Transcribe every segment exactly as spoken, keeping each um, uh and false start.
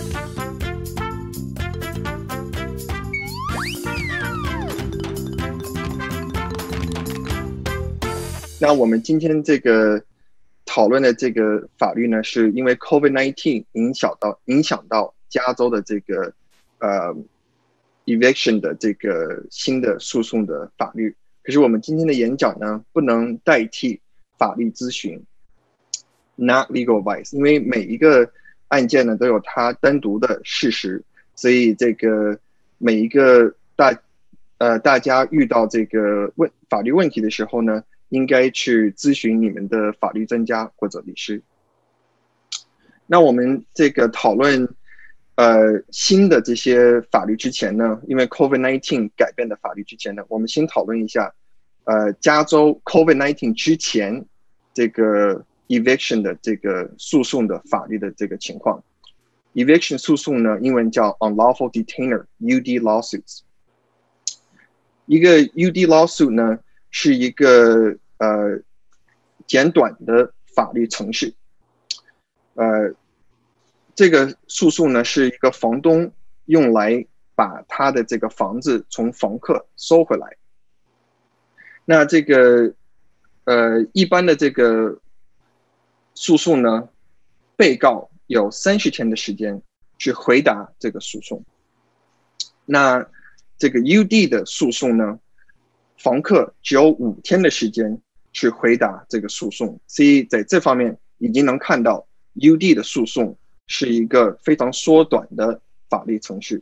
那我们今天这个讨论的这个法律呢，是因为 COVID 十九 影响到影响到加州的这个呃 eviction 的这个新的诉讼的法律。可是我们今天的演讲呢，不能代替法律咨询 ，not legal advice， 因为每一个案件呢都有它单独的事实，所以这个每一个大呃大家遇到这个问法律问题的时候呢，应该去咨询你们的法律专家或者律师。那我们这个讨论呃新的这些法律之前呢，因为 COVID 十九 改变的法律之前呢，我们先讨论一下呃加州 COVID 十九 之前这个 eviction 的这个诉讼的法律的这个情况。eviction 诉讼呢，英文叫 unlawful detainer U D lawsuits。一个 U D lawsuit 呢，是一个呃简短的法律程序，呃，这个诉讼呢是一个房东用来把他的这个房子从房客收回来。那这个呃一般的这个诉讼呢，被告有三十天的时间去回答这个诉讼。那这个 U D 的诉讼呢，房客只有五天的时间去回答这个诉讼，所以在这方面已经能看到 U D 的诉讼是一个非常缩短的法律程序。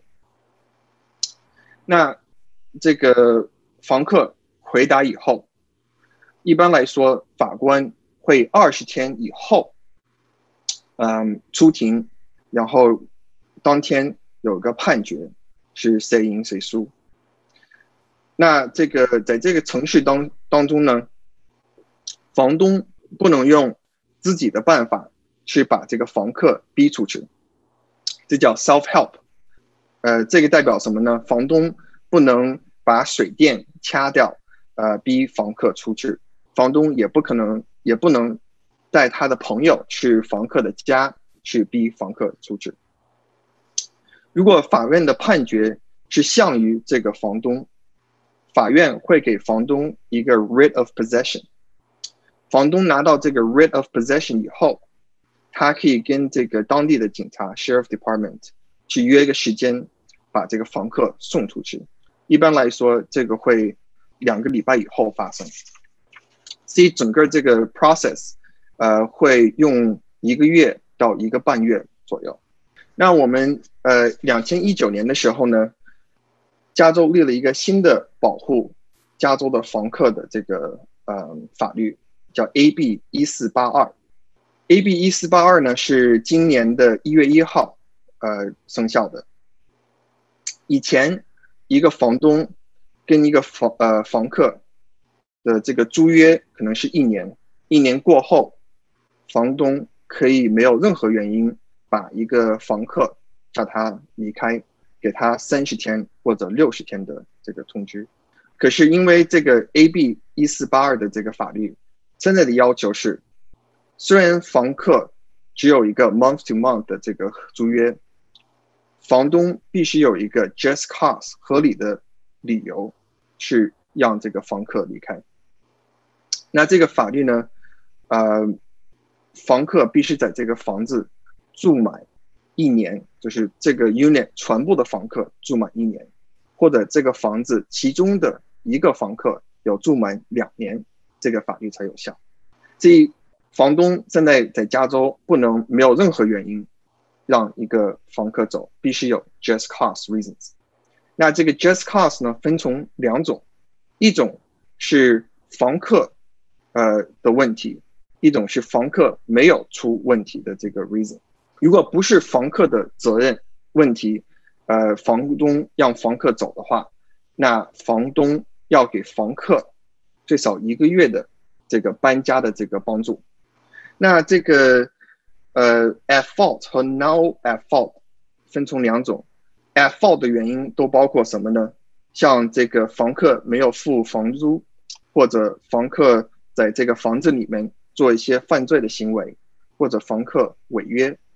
那这个房客回答以后，一般来说法官会二十天以后，嗯，出庭，然后当天有个判决，是谁赢谁输。那这个在这个程序当当中呢，房东不能用自己的办法去把这个房客逼出去，这叫 self-help。呃，这个代表什么呢？房东不能把水电掐掉，呃，逼房客出去。房东也不可能，也不能带他的朋友去房客的家去逼房客出去。如果法院的判决是向于这个房东，法院会给房东一个 writ of possession。房东拿到这个 writ of possession 以后，他可以跟这个当地的警察 sheriff department 去约一个时间，把这个房客送出去。一般来说，这个会两个礼拜以后发生。所以整个这个 process， 呃，会用一个月到一个半月左右。那我们呃，二零一九年的时候呢，加州立了一个新的保护加州的房客的这个呃法律，叫 A B 一四八二。A B 一四八二呢是今年的一月一号呃生效的。以前一个房东跟一个房呃房客的这个租约可能是一年，一年过后，房东可以没有任何原因把一个房客叫他离开，给他三十天或者六十天的这个通知。可是因为这个 A B 一四八二的这个法律，现在的要求是，虽然房客只有一个 month to month 的这个租约，房东必须有一个 just cause 合理的理由去让这个房客离开。那这个法律呢，呃，房客必须在这个房子住满一年，就是这个 unit 全部的房客住满一年，或者这个房子其中的一个房客有住满两年，这个法律才有效。所以房东现在在加州不能没有任何原因让一个房客走，必须有 just cause reasons。那这个 just cause 呢，分成两种，一种是房客呃的问题，一种是房客没有出问题的这个 reason。如果不是房客的责任问题，呃，房东让房客走的话，那房东要给房客最少一个月的这个搬家的这个帮助。那这个呃 at fault 和 now at fault 分成两种。at fault 的原因都包括什么呢？像这个房客没有付房租，或者房客在这个房子里面做一些犯罪的行为，或者房客违约，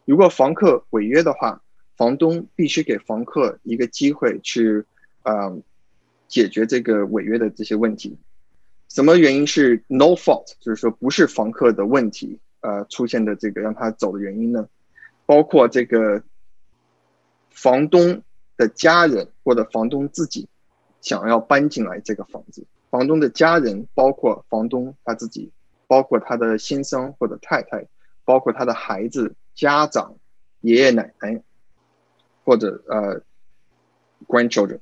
如果房客违约的话，房东必须给房客一个机会去呃解决这个违约的这些问题。什么原因是 no fault， 就是说不是房客的问题呃出现的这个让他走的原因呢？包括这个房东的家人或者房东自己想要搬进来这个房子，房东的家人包括房东他自己，包括他的先生或者太太，包括他的孩子、家长、爷爷奶奶或者呃 grandchildren，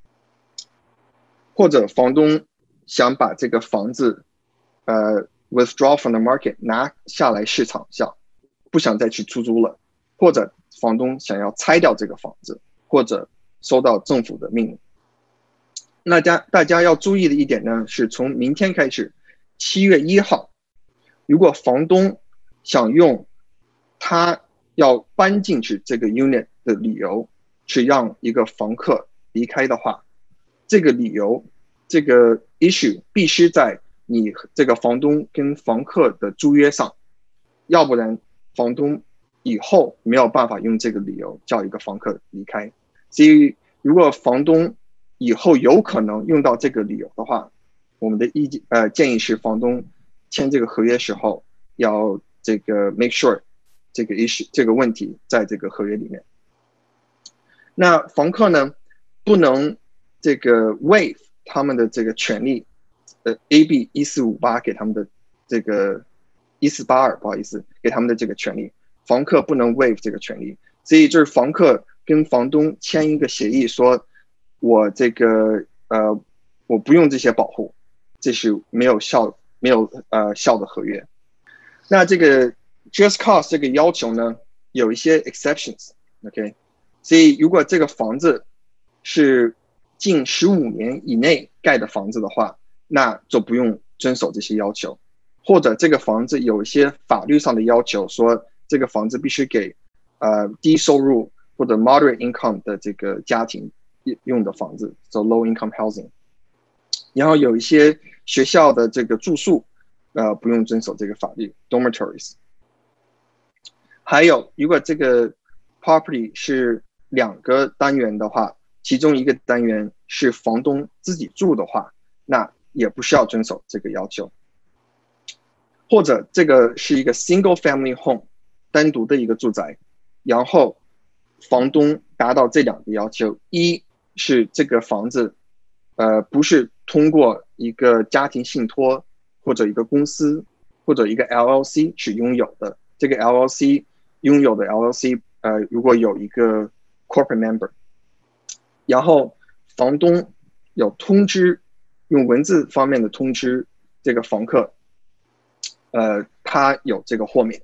或者房东想把这个房子呃 withdraw from the market 拿下来市场上，不想再去出租了，或者房东想要拆掉这个房子，或者收到政府的命令。那家大家要注意的一点呢，是从明天开始，七月一号，如果房东想用他要搬进去这个 unit 的理由去让一个房客离开的话，这个理由这个 issue 必须在你这个房东跟房客的租约上，要不然房东以后没有办法用这个理由叫一个房客离开。所以如果房东以后有可能用到这个理由的话，我们的意见呃建议是房东签这个合约时候要这个 make sure 这个 issue 这个问题在这个合约里面。那房客呢不能这个 waive 他们的这个权利，呃 A B 一四五八给他们的这个一四八二不好意思给他们的这个权利，房客不能 waive 这个权利，所以就是房客跟房东签一个协议说，我这个呃我不用这些保护，这是没有效没有呃效的合约。那这个 just cause 这个要求呢有一些 exceptions，OK， 所以如果这个房子是近十五年以内盖的房子的话，那就不用遵守这些要求。或者这个房子有一些法律上的要求，说这个房子必须给呃低收入或者 moderate income 的这个家庭用的房子 ，so low income housing。然后有一些学校的这个住宿，呃，不用遵守这个法律 ，dormitories。还有，如果这个 property 是两个单元的话，其中一个单元是房东自己住的话，那也不需要遵守这个要求。或者这个是一个 single family home， 单独的一个住宅，然后房东达到这两个要求，一是这个房子呃不是通过一个家庭信托或者一个公司或者一个 L L C 去拥有的，这个 L L C 拥有的 L L C 呃如果有一个 corporate member， 然后房东有通知，用文字方面的通知这个房客呃他有这个豁免。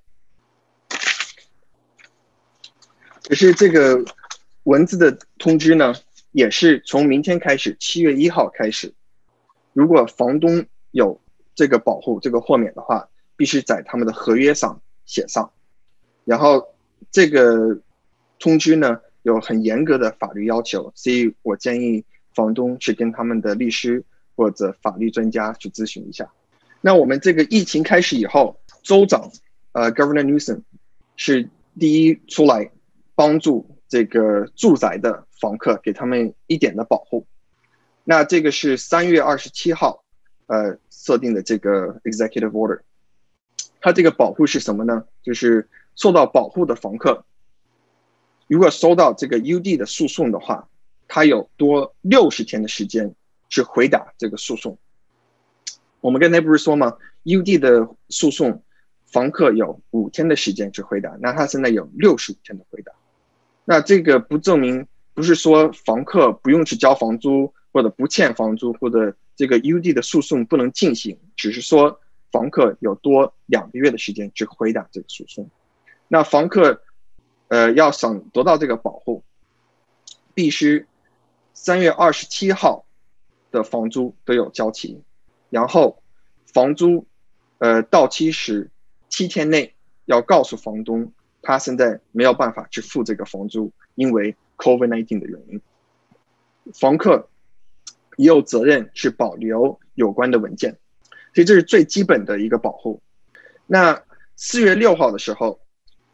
可是这个文字的通知呢，也是从明天开始，七月一号开始，如果房东有这个保护、这个豁免的话，必须在他们的合约上写上。然后这个通知呢，有很严格的法律要求，所以我建议房东去跟他们的律师或者法律专家去咨询一下。那我们这个疫情开始以后，州长呃 Governor Newsom 是第一出来帮助这个住宅的房客，给他们一点的保护。那这个是三月二十七号呃设定的这个 executive order。它这个保护是什么呢？就是受到保护的房客，如果收到这个 U D 的诉讼的话，他有多六十天的时间去回答这个诉讼。我们刚才不是说吗 ？U D 的诉讼，房客有五天的时间去回答，那他现在有六十五天的回答。那这个不证明，不是说房客不用去交房租，或者不欠房租，或者这个 U D 的诉讼不能进行，只是说房客有多两个月的时间去回答这个诉讼。那房客呃要想得到这个保护，必须三月二十七号的房租都有交齐，然后房租呃到期时七天内要告诉房东，他现在没有办法去付这个房租，因为 COVID 十九 的原因。房客也有责任去保留有关的文件，所以这是最基本的一个保护。那四月六号的时候，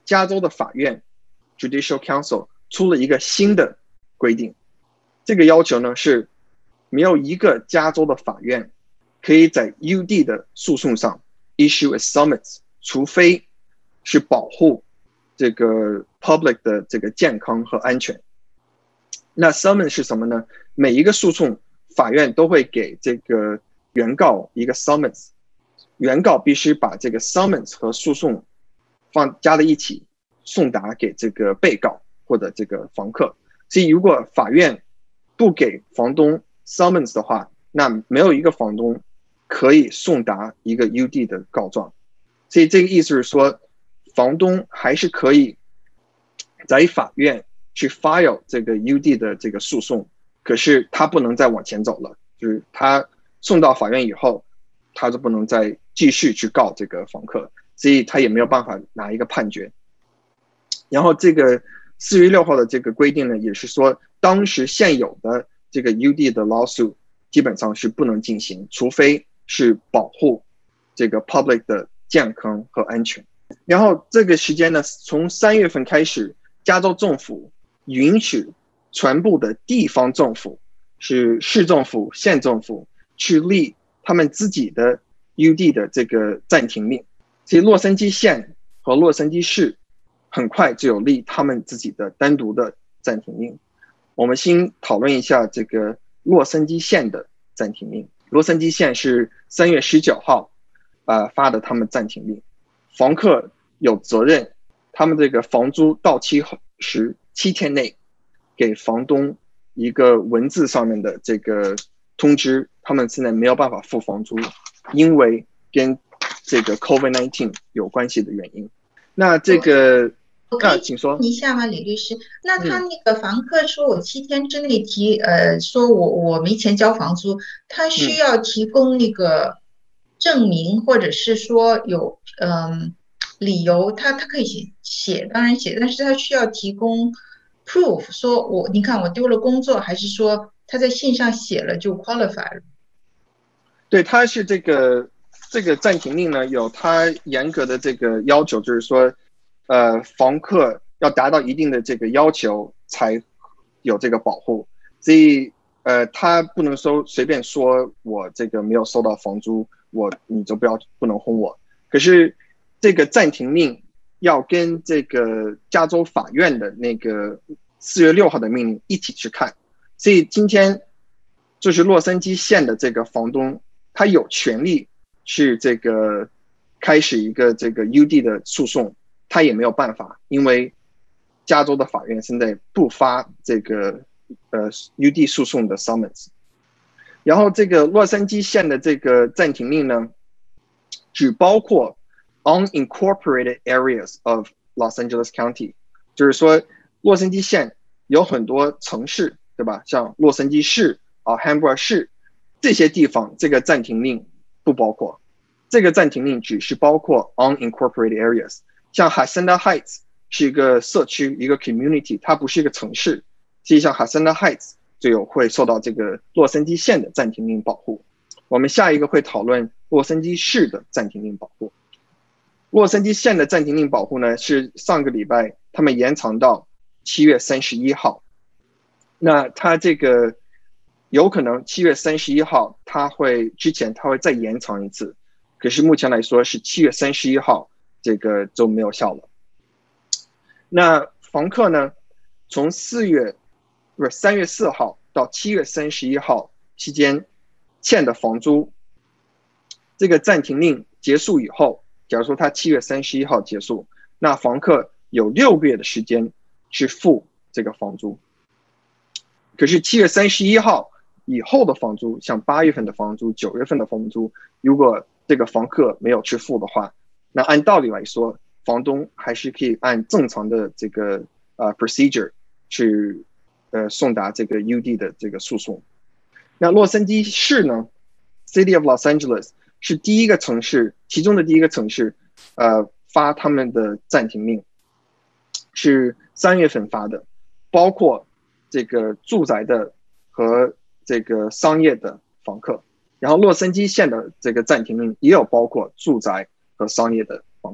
加州的法院 Judicial Council 出了一个新的规定，这个要求呢是没有一个加州的法院可以在 U D 的诉讼上 issue a summons， 除非是保护这个 public 的这个健康和安全。那 summons 是什么呢？每一个诉讼法院都会给这个原告一个 summons， 原告必须把这个 summons 和诉讼放加在一起送达给这个被告或者这个房客。所以如果法院不给房东 summons 的话，那没有一个房东可以送达一个 U D 的告状。所以这个意思是说，房东还是可以在法院去 file 这个 U D 的这个诉讼，可是他不能再往前走了，就是他送到法院以后，他就不能再继续去告这个房客，所以他也没有办法拿一个判决。然后这个四月六号的这个规定呢，也是说当时现有的这个 U D 的 lawsuit 基本上是不能进行，除非是保护这个 public 的健康和安全。然后这个时间呢，从三月份开始，加州政府允许全部的地方政府，是市政府、县政府去立他们自己的 U D 的这个暂停令。所以洛杉矶县和洛杉矶市很快就有立他们自己的单独的暂停令。我们先讨论一下这个洛杉矶县的暂停令。洛杉矶县是三月十九号、呃、发的他们暂停令，房客有责任，他们这个房租到期时七天内给房东一个文字上面的这个通知，他们现在没有办法付房租，因为跟这个 COVID 十九 有关系的原因。那这个我可以请说一下吗，李律师？那他那个房客说我七天之内提，嗯、呃，说我我没钱交房租，他需要提供那个证明，或者是说有嗯、呃、理由，他他可以写写，当然写，但是他需要提供 proof， 说我你看我丢了工作，还是说他在信上写了就 qualify 了？ 对，他是这个这个暂停令呢，有他严格的这个要求，就是说。呃，房客要达到一定的这个要求才有这个保护，所以呃，他不能说随便说我这个没有收到房租，我你就不要不能轰我。可是这个暂停令要跟这个加州法院的那个四月六号的命令一起去看，所以今天就是洛杉矶县的这个房东，他有权利去这个开始一个这个 U D 的诉讼。他也没有办法，因为加州的法院现在不发这个呃 U D 诉讼的 summons。然后这个洛杉矶县的这个暂停令呢，只包括 unincorporated areas of Los Angeles County， 就是说洛杉矶县有很多城市，对吧？像洛杉矶市啊、Hamburg 市这些地方，这个暂停令不包括。这个暂停令只是包括 unincorporated areas。像 Hacienda Heights 是一个社区，一个 community， 它不是一个城市。所以像 Hacienda Heights 就有会受到这个洛杉矶县的暂停令保护。我们下一个会讨论洛杉矶市的暂停令保护。洛杉矶县的暂停令保护呢，是上个礼拜他们延长到七月三十一号。那它这个有可能七月三十一号它会之前它会再延长一次，可是目前来说是七月三十一号。这个就没有效了。那房客呢，从四月不是三月四号到七月三十一号期间欠的房租，这个暂停令结束以后，假如说他七月三十一号结束，那房客有六个月的时间去付这个房租。可是七月三十一号以后的房租，像八月份的房租、九月份的房租，如果这个房客没有去付的话，那按道理来说，房东还是可以按正常的这个呃 procedure 去呃送达这个 U D 的这个诉讼。那洛杉矶市呢 ，City of Los Angeles 是第一个城市，其中的第一个城市，呃发他们的暂停令，是三月份发的，包括这个住宅的和这个商业的房客。然后洛杉矶县的这个暂停令也有包括住宅和商业的房客。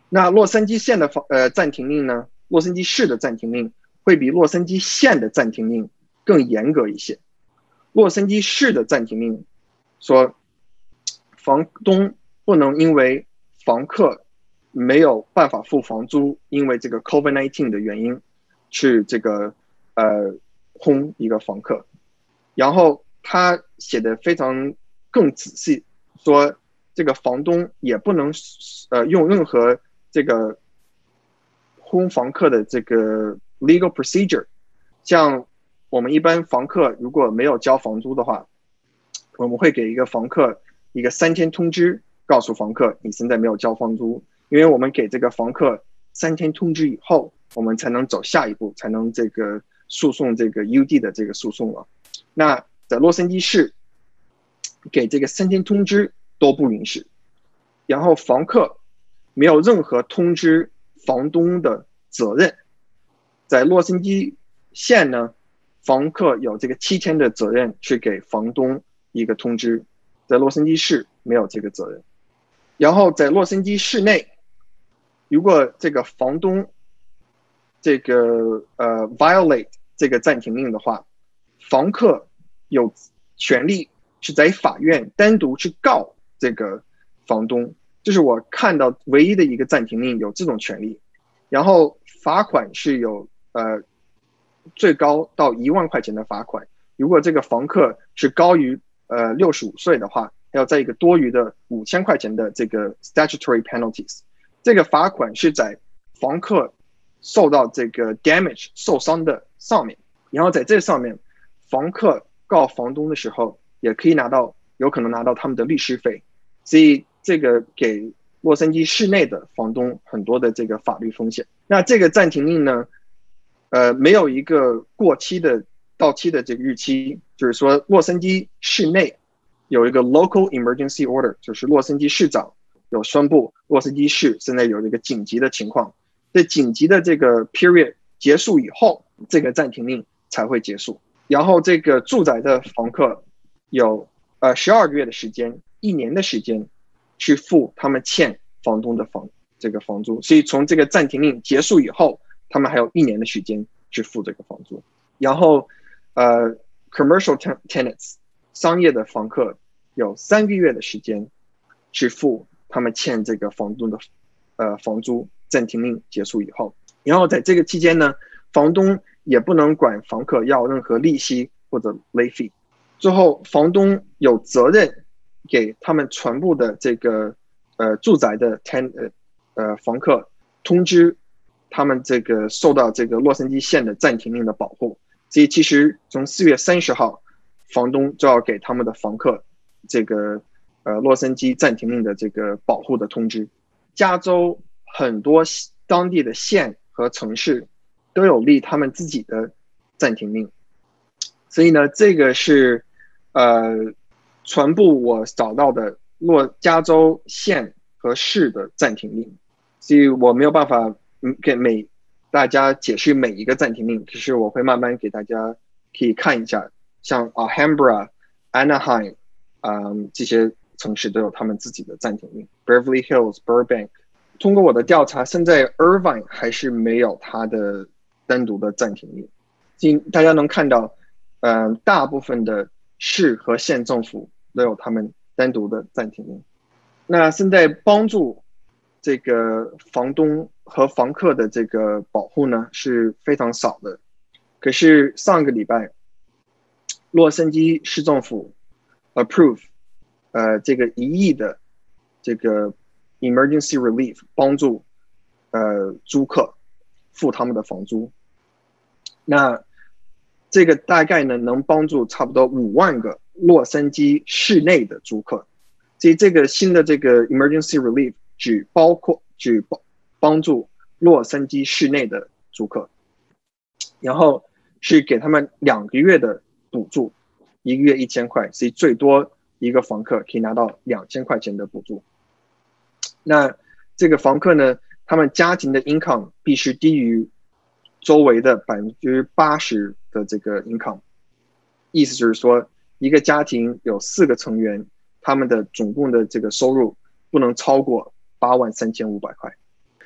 那洛杉矶县的房呃暂停令呢，洛杉矶市的暂停令会比洛杉矶县的暂停令更严格一些。洛杉矶市的暂停令说，房东不能因为房客没有办法付房租，因为这个 COVID 十九 的原因去这个呃轰一个房客。然后他写的非常更仔细，说这个房东也不能呃用任何这个轰房客的这个 legal procedure， 像我们一般房客如果没有交房租的话，我们会给一个房客一个三天通知，告诉房客你现在没有交房租，因为我们给这个房客三天通知以后，我们才能走下一步，才能这个诉讼这个 U D 的这个诉讼了。那在洛杉矶市给这个三天通知都不允许，然后房客没有任何通知房东的责任。在洛杉矶县呢，房客有这个七天的责任去给房东一个通知，在洛杉矶市没有这个责任。然后在洛杉矶市内，如果这个房东这个呃 violate 这个暂停令的话，房客有权利是在法院单独去告这个房东，这是我看到唯一的一个暂停令有这种权利。然后罚款是有呃最高到一万块钱的罚款，如果这个房客是高于呃六十五岁的话，还要在一个多余的五千块钱的这个 statutory penalties。这个罚款是在房客受到这个 damage 受伤的上面，然后在这上面，房客告房东的时候也可以拿到，有可能拿到他们的律师费，所以这个给洛杉矶市内的房东很多的这个法律风险。那这个暂停令呢，呃，没有一个过期的到期的这个日期，就是说洛杉矶市内有一个 local emergency order， 就是洛杉矶市长有宣布洛杉矶市现在有一个紧急的情况，在紧急的这个 period 结束以后，这个暂停令才会结束。然后这个住宅的房客有呃十二个月的时间，一年的时间去付他们欠房东的房这个房租，所以从这个暂停令结束以后，他们还有一年的时间去付这个房租。然后呃 commercial tenants 商业的房客有三个月的时间去付他们欠这个房东的呃房租，暂停令结束以后。然后在这个期间呢，房东也不能管房客要任何利息或者 late fee。最后，房东有责任给他们全部的这个呃住宅的 ten 呃呃房客通知他们这个受到这个洛杉矶县的暂停令的保护。所以其实从四月三十号，房东就要给他们的房客这个呃洛杉矶暂停令的这个保护的通知。加州很多当地的县和城市都有立他们自己的暂停令，所以呢，这个是呃全部我找到的洛加州县和市的暂停令，所以我没有办法给每大家解释每一个暂停令，可是我会慢慢给大家可以看一下，像 Alhambra、Anaheim， 嗯，这些城市都有他们自己的暂停令 ，Beverly Hills、Burbank。通过我的调查，现在 Irvine 还是没有它的单独的暂停令。所以大家能看到，嗯、呃，大部分的市和县政府都有他们单独的暂停令。那现在帮助这个房东和房客的这个保护呢是非常少的。可是上个礼拜，洛杉矶市政府 approve 呃这个一亿的这个 emergency relief 帮助呃租客付他们的房租。那这个大概呢能帮助差不多五万个洛杉矶市内的租客。所以这个新的这个 emergency relief 只包括只帮助洛杉矶市内的租客，然后是给他们两个月的补助，一个月一千块，所以最多一个房客可以拿到两千块钱的补助。那这个房客呢，他们家庭的 income 必须低于周围的百分之八十的这个 income， 意思就是说，一个家庭有四个成员，他们的总共的这个收入不能超过八万三千五百块。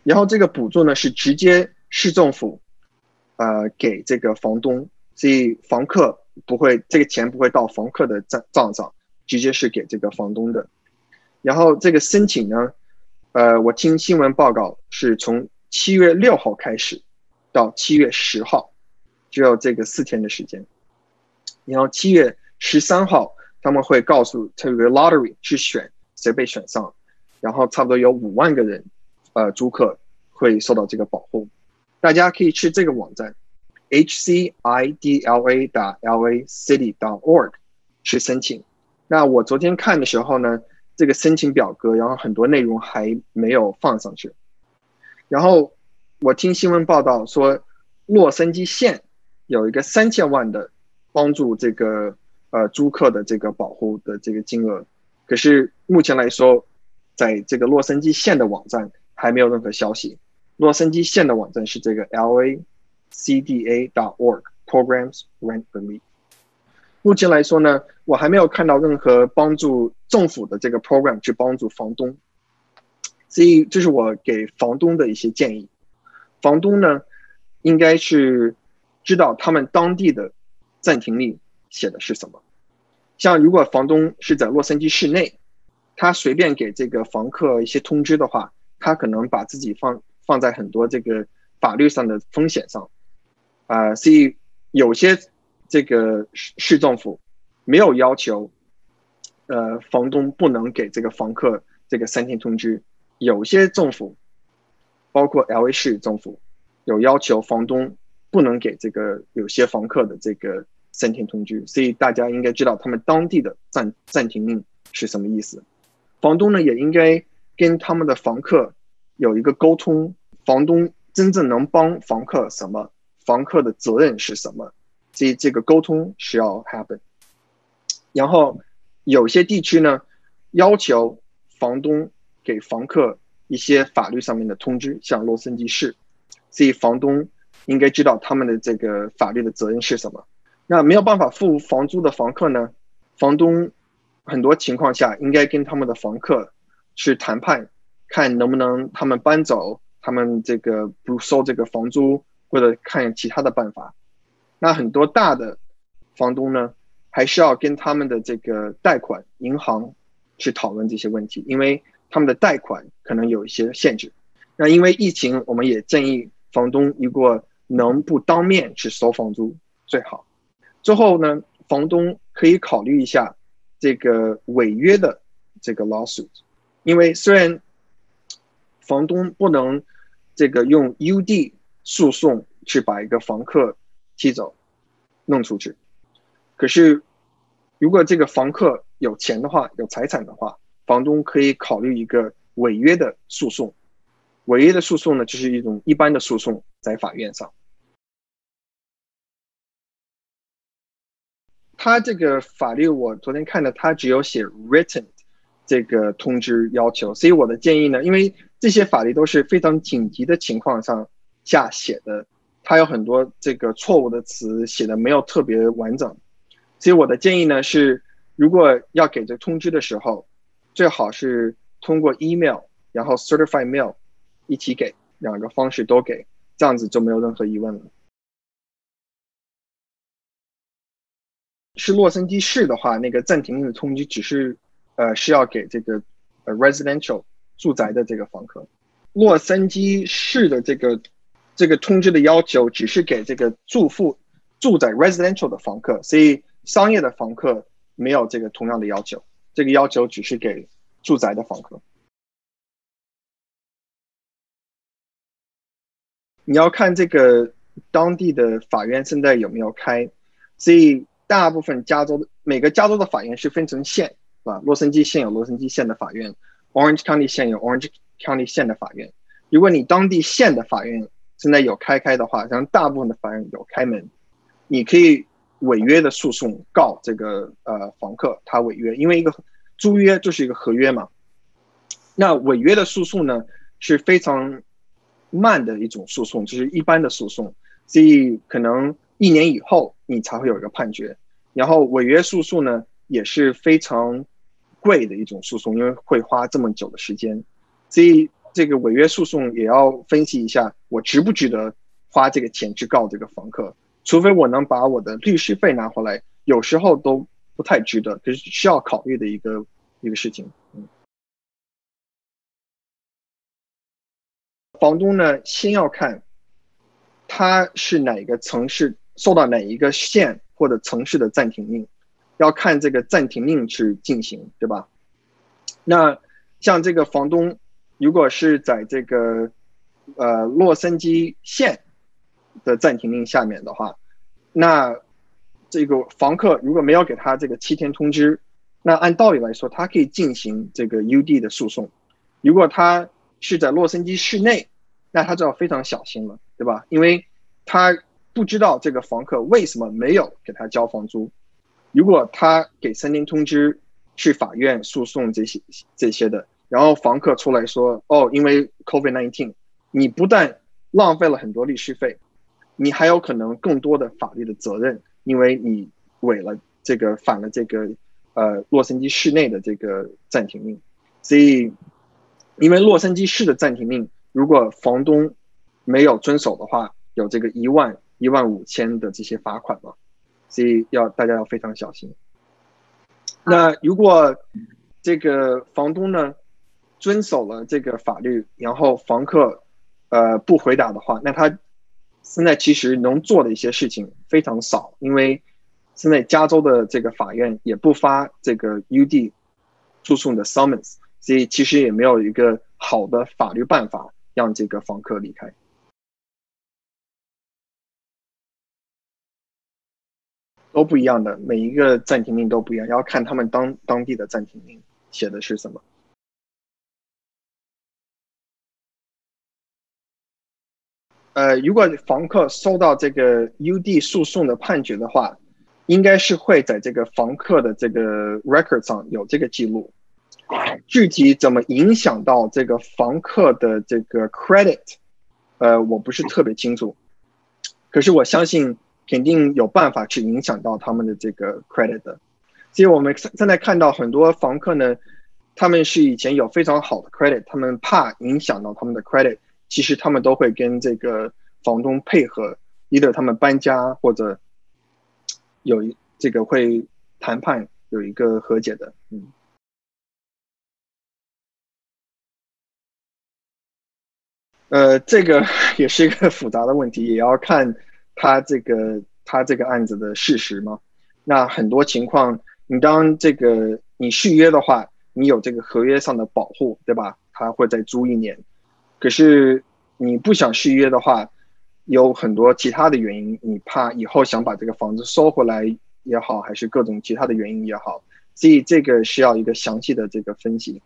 然后这个补助呢是直接市政府呃给这个房东，所以房客不会这个钱不会到房客的账账上，直接是给这个房东的。然后这个申请呢，呃，我听新闻报告是从七月六号开始到七月十号，只有这个四天的时间。然后七月十三号他们会告诉这个 lottery 去选谁被选上，然后差不多有五万个人，呃，租客会受到这个保护。大家可以去这个网站 h c i d l a 点 l a city 点 org 去申请。那我昨天看的时候呢，这个申请表格，然后很多内容还没有放上去。然后我听新闻报道说，洛杉矶县有一个三千万的帮助这个呃租客的这个保护的这个金额，可是目前来说，在这个洛杉矶县的网站还没有任何消息。洛杉矶县的网站是这个 l a c d a 点 org programs rent relief。目前来说呢，我还没有看到任何帮助政府的这个 program 去帮助房东，所以这是我给房东的一些建议。房东呢，应该是知道他们当地的暂停令写的是什么。像如果房东是在洛杉矶市内，他随便给这个房客一些通知的话，他可能把自己放放在很多这个法律上的风险上，啊、呃，所以有些这个市政府没有要求，呃，房东不能给这个房客这个三天通知，有些政府，包括 L A 市政府，有要求房东不能给这个有些房客的这个三天通知，所以大家应该知道他们当地的暂暂停令是什么意思。房东呢也应该跟他们的房客有一个沟通，房东真正能帮房客什么，房客的责任是什么，所以这个沟通是要 happen。然后有些地区呢要求房东给房客一些法律上面的通知，像洛杉矶市，所以房东应该知道他们的这个法律的责任是什么。那没有办法付房租的房客呢，房东很多情况下应该跟他们的房客去谈判，看能不能他们搬走，他们这个不收这个房租，或者看其他的办法。那很多大的房东呢，还是要跟他们的这个贷款银行去讨论这些问题，因为他们的贷款可能有一些限制。那因为疫情，我们也建议房东如果能不当面去收房租最好。最后呢，房东可以考虑一下这个违约的这个 lawsuit， 因为虽然房东不能这个用 U D 诉讼去把一个房客踢走弄出去，可是如果这个房客有钱的话，有财产的话，房东可以考虑一个违约的诉讼。违约的诉讼呢，就是一种一般的诉讼，在法院上。他这个法律我昨天看的，他只有写 written 这个通知要求，所以我的建议呢，因为这些法律都是非常紧急的情况上下写的，它有很多这个错误的词写的没有特别完整，所以我的建议呢是，如果要给这通知的时候，最好是通过 email 然后 certified mail 一起给，两个方式都给，这样子就没有任何疑问了。是洛杉矶市的话，那个暂停令的通知只是呃是要给这个呃 residential 住宅的这个房客。洛杉矶市的这个这个通知的要求只是给这个住户住宅 residential 的房客，所以商业的房客没有这个同样的要求，这个要求只是给住宅的房客。你要看这个当地的法院现在有没有开，所以大部分加州的每个加州的法院是分成县，啊，洛杉矶县有洛杉矶县的法院 ，Orange County 县有 Orange County 县的法院。如果你当地县的法院现在有开开的话，像大部分的法院有开门，你可以违约的诉讼告这个呃房客他违约，因为一个租约就是一个合约嘛。那违约的诉讼呢是非常慢的一种诉讼，就是一般的诉讼，所以可能一年以后你才会有一个判决。然后违约诉讼呢也是非常贵的一种诉讼，因为会花这么久的时间，所以这个违约诉讼也要分析一下，我值不值得花这个钱去告这个房客，除非我能把我的律师费拿回来，有时候都不太值得，可是需要考虑的一个一个事情。嗯，房东呢，先要看他是哪个城市受到哪一个县或者城市的暂停令，要看这个暂停令去进行，对吧？那像这个房东，如果是在这个呃洛杉矶县的暂停令下面的话，那这个房客如果没有给他这个七天通知，那按道理来说，他可以进行这个 U D 的诉讼。如果他是在洛杉矶市内，那他就要非常小心了，对吧？因为他不知道这个房客为什么没有给他交房租。如果他给三天通知去法院诉讼这些这些的，然后房客出来说，哦，因为 COVID 十九， 你不但浪费了很多律师费，你还有可能更多的法律的责任，因为你违了这个反了这个呃洛杉矶市内的这个暂停令。所以因为洛杉矶市的暂停令，如果房东没有遵守的话，有这个一万一万五千的这些罚款嘛，所以要大家要非常小心。那如果这个房东呢遵守了这个法律，然后房客呃不回答的话，那他现在其实能做的一些事情非常少，因为现在加州的这个法院也不发这个 U D 诉讼的 summons， 所以其实也没有一个好的法律办法让这个房客离开。都不一样的，每一个暂停令都不一样，要看他们当当地的暂停令写的是什么。呃，如果房客收到这个 U D 诉讼的判决的话，应该是会在这个房客的这个 record 上有这个记录。具体怎么影响到这个房客的这个 credit， 呃，我不是特别清楚，可是我相信肯定有办法去影响到他们的这个 credit 的。所以我们现在看到很多房客呢，他们是以前有非常好的 credit， 他们怕影响到他们的 credit， 其实他们都会跟这个房东配合 ，either 他们搬家或者有这个会谈判有一个和解的，嗯。呃，这个也是一个复杂的问题，也要看他这个他这个案子的事实嘛。那很多情况，你当这个你续约的话，你有这个合约上的保护，对吧？他会再租一年。可是你不想续约的话，有很多其他的原因，你怕以后想把这个房子收回来也好，还是各种其他的原因也好，所以这个需要一个详细的这个分析。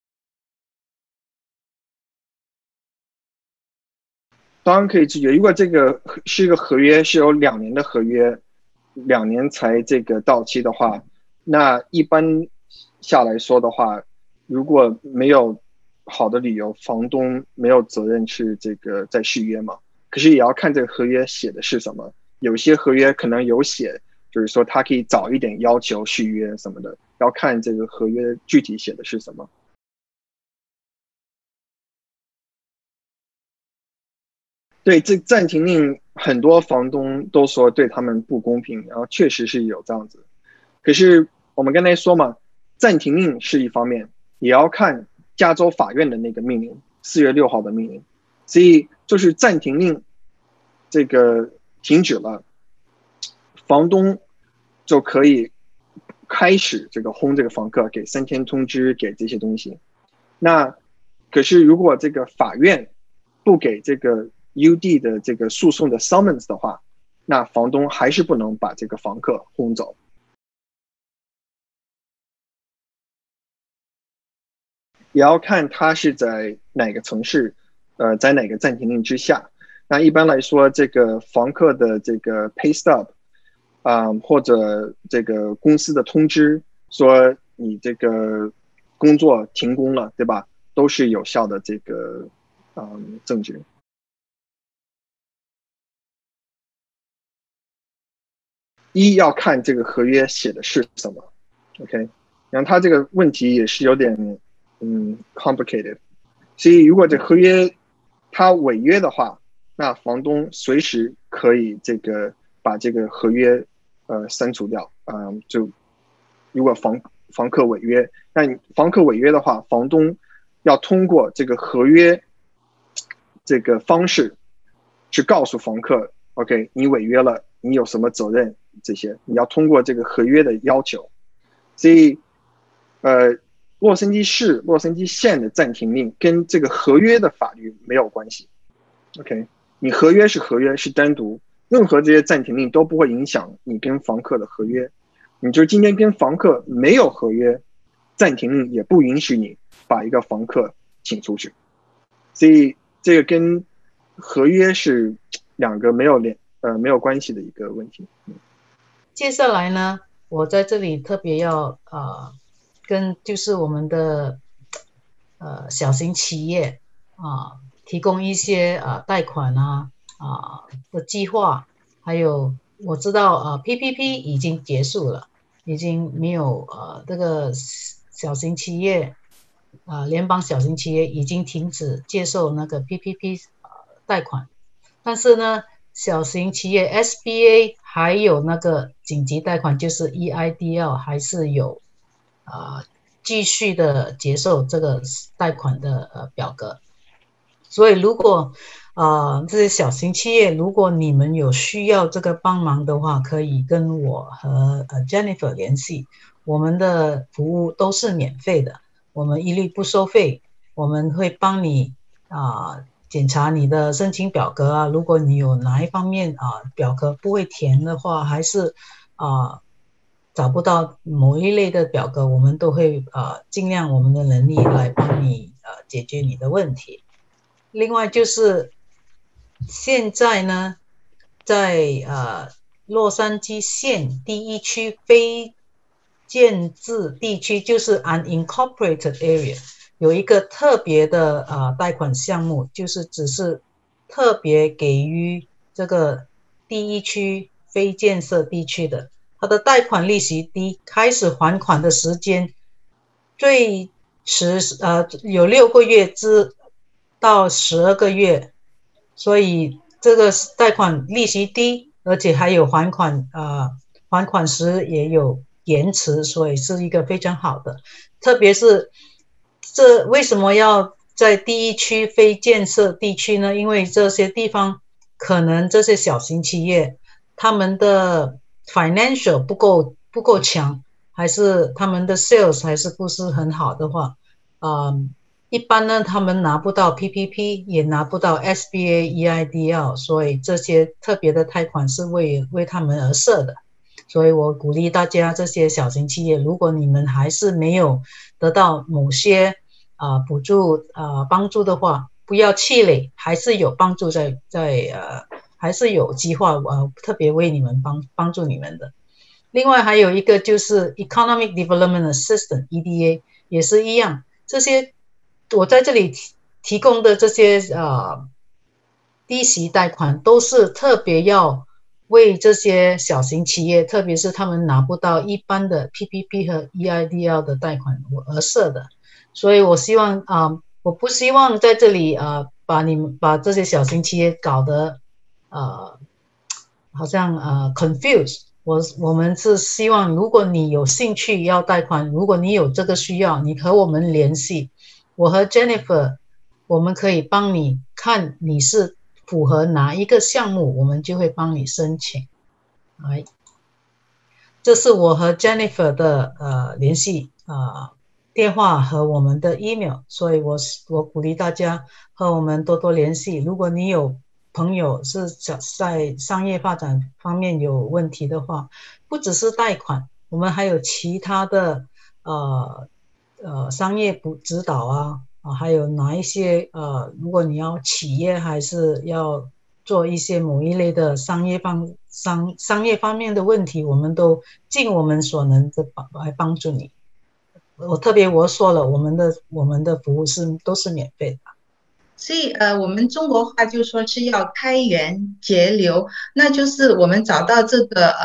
当然可以拒绝。如果这个是一个合约，是有两年的合约，两年才这个到期的话，那一般下来说的话，如果没有好的理由，房东没有责任去这个再续约嘛。可是也要看这个合约写的是什么，有些合约可能有写，就是说他可以早一点要求续约什么的，要看这个合约具体写的是什么。对，这暂停令很多房东都说对他们不公平，然后确实是有这样子。可是我们刚才说嘛，暂停令是一方面，也要看加州法院的那个命令，四月六号的命令。所以就是暂停令这个停止了，房东就可以开始这个轰这个房客，给三天通知，给这些东西。那可是如果这个法院不给这个 U D 的这个诉讼的 summons 的话，那房东还是不能把这个房客轰走。也要看他是在哪个城市，呃，在哪个暂停令之下。那一般来说，这个房客的这个 pay stub， 啊、呃，或者这个公司的通知说你这个工作停工了，对吧？都是有效的这个嗯、呃、证据。一要看这个合约写的是什么 ，OK， 然后他这个问题也是有点嗯 complicated， 所以如果这合约他违约的话，那房东随时可以这个把这个合约呃删除掉。嗯，就如果房房客违约，那你房客违约的话，房东要通过这个合约这个方式去告诉房客 ，OK， 你违约了，你有什么责任？这些你要通过这个合约的要求。所以，呃，洛杉矶市、洛杉矶县的暂停令跟这个合约的法律没有关系。OK， 你合约是合约，是单独，任何这些暂停令都不会影响你跟房客的合约。你就今天跟房客没有合约，暂停令也不允许你把一个房客请出去。所以这个跟合约是两个没有联呃没有关系的一个问题。 接下来呢，我在这里特别要呃跟就是我们的呃小型企业啊、呃、提供一些呃贷款啊啊、呃、的计划，还有我知道呃 P P P 已经结束了，已经没有呃这个小型企业啊、呃、联邦小型企业已经停止接受那个 P P P 呃贷款，但是呢小型企业 S B A 还有那个紧急贷款就是 E I D L 还是有啊、呃、继续的接受这个贷款的呃表格。所以如果啊、呃、这些小型企业如果你们有需要这个帮忙的话，可以跟我和呃 Jennifer 联系，我们的服务都是免费的，我们一律不收费，我们会帮你啊、呃检查你的申请表格啊，如果你有哪一方面啊表格不会填的话，还是啊找不到某一类的表格，我们都会啊尽量我们的能力来帮你呃解决你的问题。另外就是现在呢，在呃洛杉矶县第一区非建制地区，就是 unincorporated area。有一个特别的呃贷款项目，就是只是特别给予这个第一区非建设地区的，它的贷款利息低，开始还款的时间最迟呃有六个月至到十二个月，所以这个贷款利息低，而且还有还款呃还款时也有延迟，所以是一个非常好的，特别是。这为什么要在第一区非建设地区呢？因为这些地方可能这些小型企业他们的 financial 不够不够强，还是他们的 sales 还是不是很好的话，呃，一般呢他们拿不到 P P P， 也拿不到 S B A E I D L， 所以这些特别的贷款是为为他们而设的。所以我鼓励大家这些小型企业，如果你们还是没有得到某些啊、呃、补助啊、呃、帮助的话，不要气馁，还是有帮助在在呃还是有计划呃特别为你们帮帮助你们的。另外还有一个就是 Economic Development Assistance E D A 也是一样，这些我在这里提提供的这些呃低息贷款都是特别要为这些小型企业，特别是他们拿不到一般的 P P P 和 E I D L 的贷款而设的。所以我希望啊、呃，我不希望在这里啊、呃、把你们把这些小型企业搞得呃好像呃 confuse。我我们是希望，如果你有兴趣要贷款，如果你有这个需要，你和我们联系，我和 Jennifer， 我们可以帮你看你是符合哪一个项目，我们就会帮你申请。来，这是我和 Jennifer 的呃联系呃电话和我们的 email， 所以我我鼓励大家和我们多多联系。如果你有朋友是在商业发展方面有问题的话，不只是贷款，我们还有其他的呃呃商业指导啊，啊还有哪一些呃，如果你要企业还是要做一些某一类的商业方商商业方面的问题，我们都尽我们所能的来帮助你。我特别我说了，我们的我们的服务是都是免费的。 所以呃，我们中国话就说是要开源节流，那就是我们找到这个呃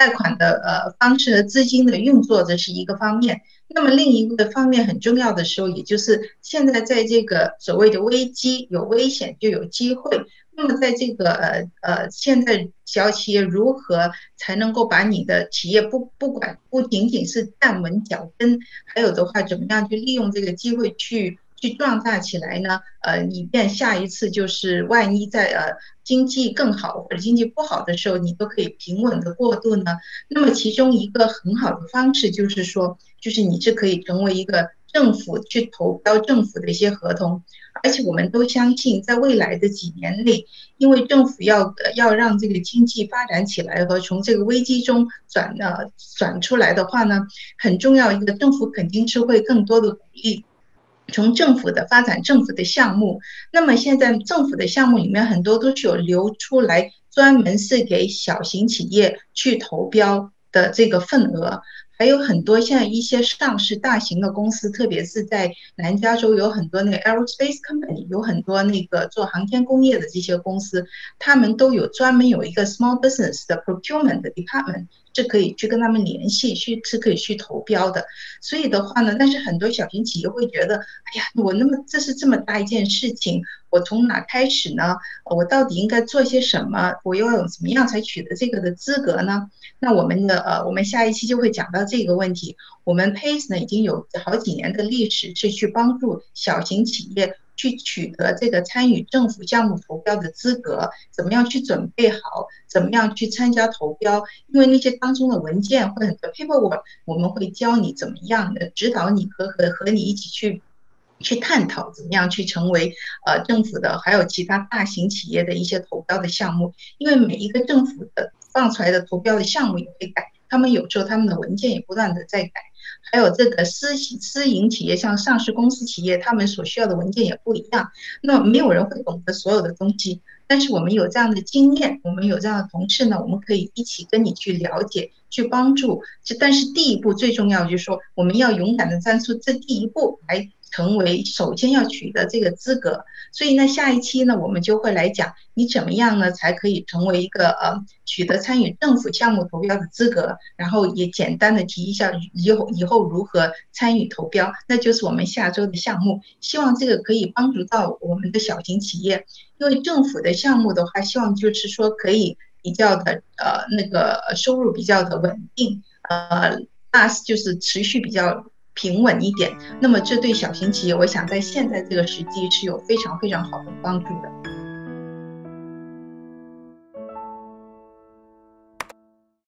贷款的呃方式和资金的运作，这是一个方面。那么另一个方面很重要的时候，也就是现在在这个所谓的危机，有危险就有机会。那么在这个呃呃，现在小企业如何才能够把你的企业不不管不仅仅是站稳脚跟，还有的话怎么样去利用这个机会去去壮大起来呢？呃，以便下一次就是万一在呃经济更好或者经济不好的时候，你都可以平稳的过渡呢？那么其中一个很好的方式就是说，就是你是可以成为一个政府去投标政府的一些合同。而且我们都相信，在未来的几年内，因为政府要要让这个经济发展起来和从这个危机中转呃转出来的话呢，很重要一个政府肯定是会更多的鼓励从政府的发展政府的项目。那么现在政府的项目里面很多都是有流出来，专门是给小型企业去投标的这个份额。还有很多现在一些上市大型的公司，特别是在南加州有很多那个 aerospace company， 有很多那个做航天工业的这些公司，他们都有专门有一个 small business 的 procurement 的 department， 是可以去跟他们联系，去是可以去投标的。所以的话呢，但是很多小型企业会觉得，哎呀，我那么这是这么大一件事情，我从哪开始呢？我到底应该做些什么？我又要怎么样才取得这个的资格呢？那我们的呃，我们下一期就会讲到这个问题。我们 Pace 呢已经有好几年的历史，是去帮助小型企业去取得这个参与政府项目投标的资格，怎么样去准备好，怎么样去参加投标。因为那些当中的文件或者 paperwork， 我们会教你怎么样的指导你和和和你一起去。去探讨怎么样去成为呃政府的，还有其他大型企业的一些投标的项目，因为每一个政府的放出来的投标的项目也会改，他们有时候他们的文件也不断的在改，还有这个私私营企业，像上市公司企业，他们所需要的文件也不一样，那没有人会懂得所有的东西，但是我们有这样的经验，我们有这样的同事呢，我们可以一起跟你去了解，去帮助。但是第一步最重要就是说，我们要勇敢的站出这第一步来。成为首先要取得这个资格，所以呢，下一期呢，我们就会来讲你怎么样呢，才可以成为一个呃取得参与政府项目投标的资格，然后也简单的提一下以后以后如何参与投标，那就是我们下周的项目。希望这个可以帮助到我们的小型企业，因为政府的项目的话，希望就是说可以比较的呃那个收入比较的稳定，呃，那就是持续比较。平稳一点，那么这对小型企业，我想在现在这个时机是有非常非常好的帮助的。